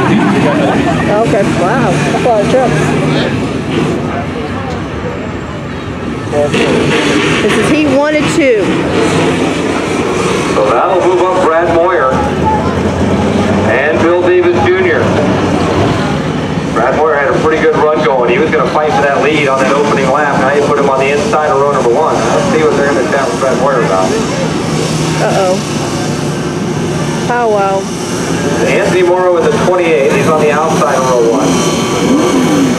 Okay, wow, that's a lot of trucks. This is heat 1 and 2. So that'll move up Brad Moyer and Bill Davis Jr. Brad Moyer had a pretty good run going. He was going to fight for that lead on that opening lap. Now you put him on the inside of row number 1. Let's see what they're going to chat with Brad Moyer about. Uh-oh. Oh, wow. Anthony Morrow in the 28. He's on the outside of row 1.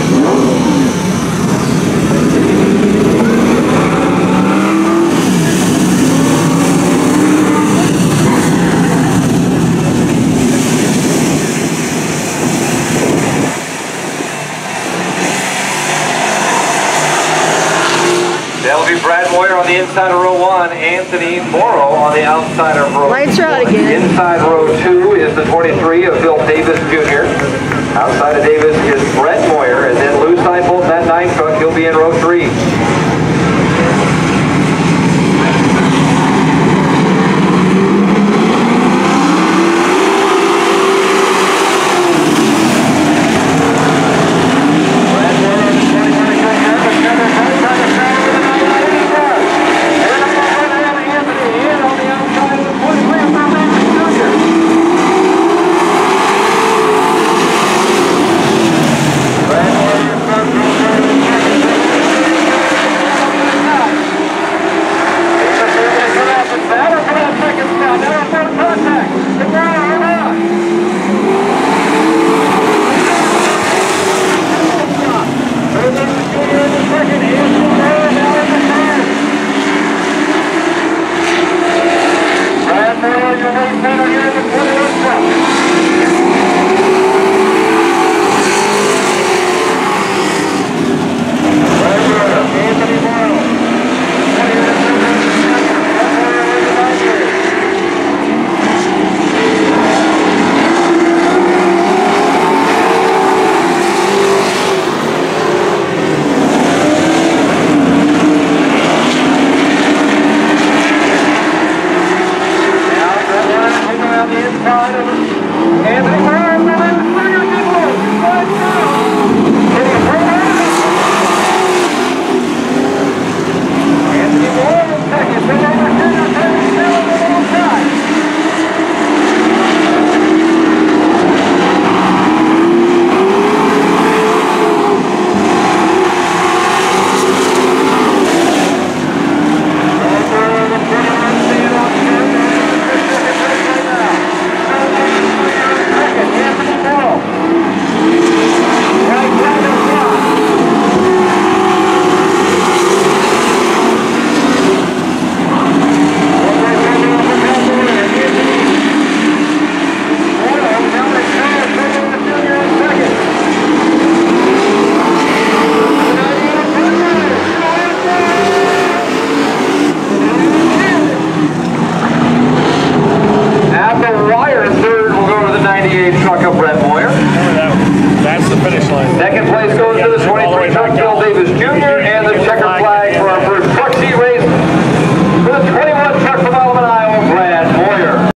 That'll be Brad Moyer on the inside of row 1, Anthony Morrow on the outside of row 1. Lights are out again. Inside row 2 is the 23 of Bill Davis Jr. Outside of Davis is Brett